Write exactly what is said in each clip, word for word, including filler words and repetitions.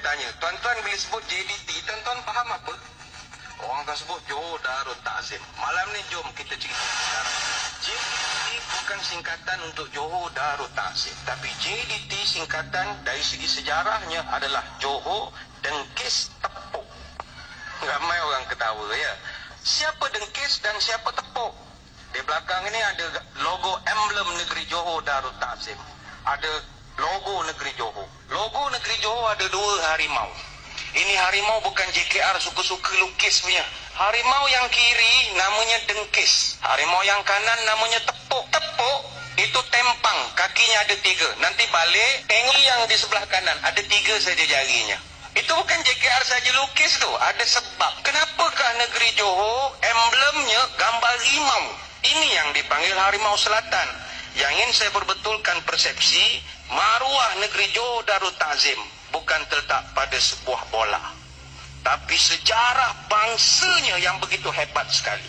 tanya, tuan-tuan bila sebut J D T, tuan-tuan faham apa? Orang akan sebut Johor Darul Ta'zim. Malam ni jom kita cerita sejarah. J D T bukan singkatan untuk Johor Darul Ta'zim, tapi J D T singkatan dari segi sejarahnya adalah Johor Dengkis Tepuk. Ramai orang ketawa ya. Siapa Dengkis dan siapa Tepuk? Di belakang ini ada logo emblem negeri Johor Darul Ta'zim. Ada logo negeri Johor. Logo negeri Johor ada dua harimau. Ini harimau bukan J K R suka-suka lukis punya. Harimau yang kiri namanya Dengkis. Harimau yang kanan namanya Tepuk. Tepuk itu tempang, kakinya ada tiga. Nanti balik, tengok yang di sebelah kanan, ada tiga saja jarinya. Itu bukan J K R saja lukis tu, ada sebab. Kenapakah negeri Johor emblemnya gambar harimau? Ini yang dipanggil Harimau Selatan. Yang ingin saya perbetulkan persepsi, maruah negeri Johor Darul Ta'zim bukan terletak pada sebuah bola, tapi sejarah bangsanya yang begitu hebat sekali.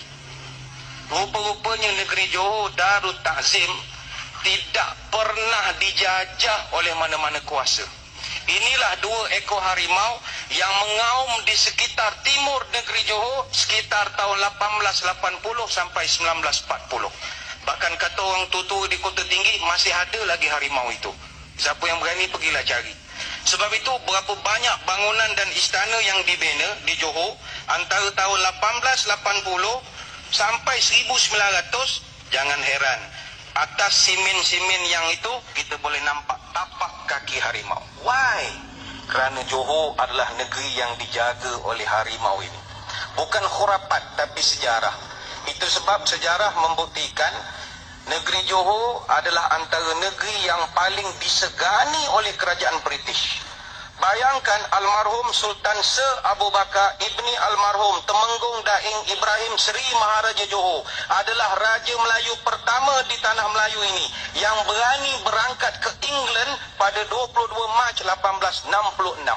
Rupa-rupanya negeri Johor Darul Ta'zim tidak pernah dijajah oleh mana-mana kuasa. Inilah dua ekor harimau yang mengaum di sekitar timur negeri Johor sekitar tahun lapan belas lapan puluh sampai sembilan belas empat puluh. Bahkan kata orang tua-tua di Kota Tinggi masih ada lagi harimau itu. Siapa yang berani pergilah cari. Sebab itu berapa banyak bangunan dan istana yang dibina di Johor antara tahun lapan belas lapan puluh sampai seribu sembilan ratus, jangan heran. Atas simen-simen yang itu kita boleh nampak tapak kaki harimau. Why? Kerana Johor adalah negeri yang dijaga oleh harimau ini. Bukan khurafat tapi sejarah. Itu sebab sejarah membuktikan negeri Johor adalah antara negeri yang paling disegani oleh kerajaan British. Bayangkan almarhum Sultan Sir Abu Bakar Ibni almarhum Temenggung Daing Ibrahim Seri Maharaja Johor adalah Raja Melayu pertama di tanah Melayu ini yang berani berangkat ke England pada dua puluh dua Mac lapan belas enam puluh enam.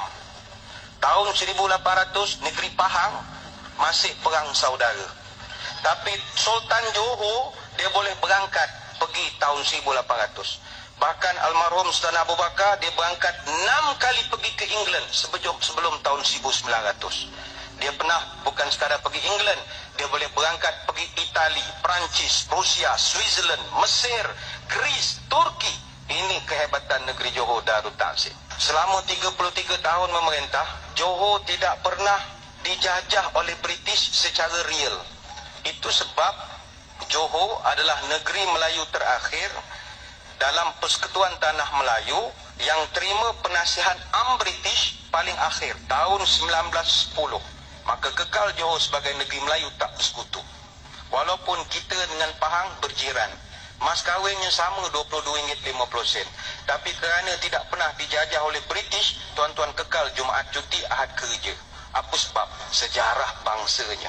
Tahun seribu lapan ratus negeri Pahang masih perang saudara. Tapi Sultan Johor dia boleh berangkat pergi tahun seribu lapan ratus. Bahkan almarhum Sultan Abu Bakar dia berangkat enam kali pergi ke England sebelum, sebelum tahun seribu sembilan ratus. Dia pernah bukan sekadar pergi England, dia boleh berangkat pergi Itali, Perancis, Rusia, Switzerland, Mesir, Greece, Turki. Ini kehebatan negeri Johor Darul Ta'zim. Selama tiga puluh tiga tahun memerintah, Johor tidak pernah dijajah oleh British secara real. Itu sebab Johor adalah negeri Melayu terakhir dalam Persekutuan Tanah Melayu yang terima penasihat am British paling akhir tahun sembilan belas sepuluh. Maka kekal Johor sebagai negeri Melayu tak bersekutu. Walaupun kita dengan Pahang berjiran, mas kahwinnya sama dua puluh dua ringgit lima puluh sen. Tapi kerana tidak pernah dijajah oleh British, tuan-tuan kekal Jumaat cuti, Ahad kerja. Apa sebab? Sejarah bangsanya.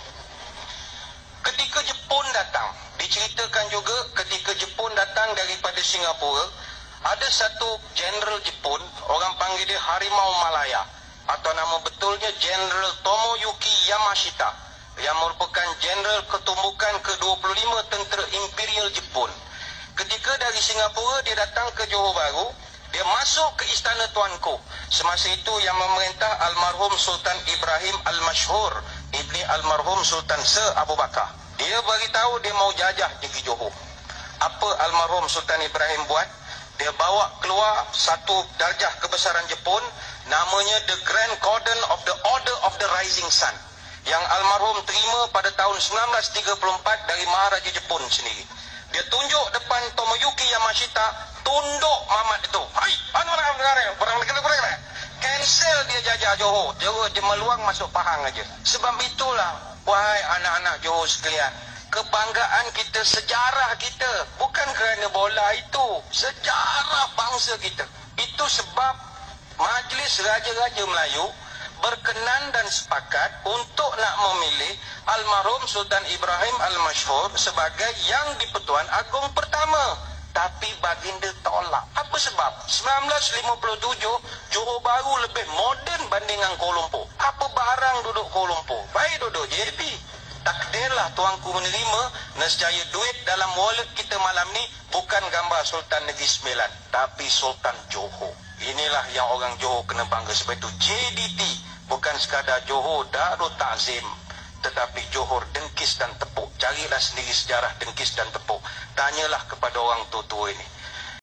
Ketika Jepun datang, diceritakan juga ketika Jepun datang daripada Singapura, ada satu Jenderal Jepun, orang panggil dia Harimau Malaya, atau nama betulnya Jenderal Tomoyuki Yamashita, yang merupakan Jenderal Ketumbukan ke dua puluh lima Tentera Imperial Jepun. Ketika dari Singapura dia datang ke Johor Bahru, dia masuk ke Istana Tuanku. Semasa itu yang memerintah almarhum Sultan Ibrahim Al-Mashhur Ibni almarhum Sultan Sir Abu Bakar. Dia beritahu dia mau jajah negeri Johor. Apa almarhum Sultan Ibrahim buat? Dia bawa keluar satu darjah kebesaran Jepun, namanya The Grand Cordon of the Order of the Rising Sun, yang almarhum terima pada tahun sembilan belas tiga puluh empat dari Maharaja Jepun sendiri. Dia tunjuk depan Tomoyuki Yamashita, tunduk mamat itu. Hai, anu orang negara, orang negara, cancel dia jajah Johor. Johor dia meluang masuk Pahang aja. Sebab itulah, wahai anak-anak Johor sekalian, kebanggaan kita, sejarah kita, bukan kerana bola itu, sejarah bangsa kita. Itu sebab Majlis Raja-Raja Melayu berkenan dan sepakat untuk nak memilih almarhum Sultan Ibrahim Al-Mashhur sebagai Yang di-Pertuan Agong pertama. Tapi baginda tolak. Apa sebab? sembilan belas lima puluh tujuh, Johor Bahru lebih moden bandingan Kuala Lumpur. Apa barang duduk Kuala Lumpur? Baik duduk J B. Takdirlah tuanku menerima, nescaya duit dalam wallet kita malam ni bukan gambar Sultan Negeri Sembilan, tapi Sultan Johor. Inilah yang orang Johor kena bangga. Sebab itu J D T bukan sekadar Johor Darul Ta'zim, tetapi Johor Dengkis dan Tepuk. Carilah sendiri sejarah Dengkis dan Tepuk. Tanyalah kepada orang tua-tua ini.